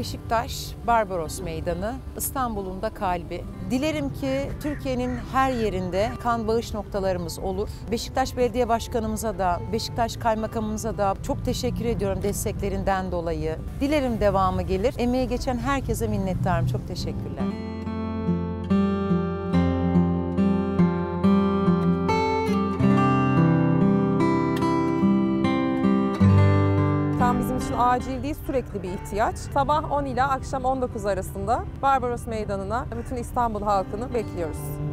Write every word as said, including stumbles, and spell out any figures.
Beşiktaş Barbaros Meydanı, İstanbul'un da kalbi. Dilerim ki Türkiye'nin her yerinde kan bağış noktalarımız olur. Beşiktaş Belediye Başkanımıza da, Beşiktaş Kaymakamımıza da çok teşekkür ediyorum desteklerinden dolayı. Dilerim devamı gelir. Emeği geçen herkese minnettarım. Çok teşekkürler. Bizim için acil değil, sürekli bir ihtiyaç. Sabah on ile akşam on dokuz arasında Barbaros Meydanı'na bütün İstanbul halkını bekliyoruz.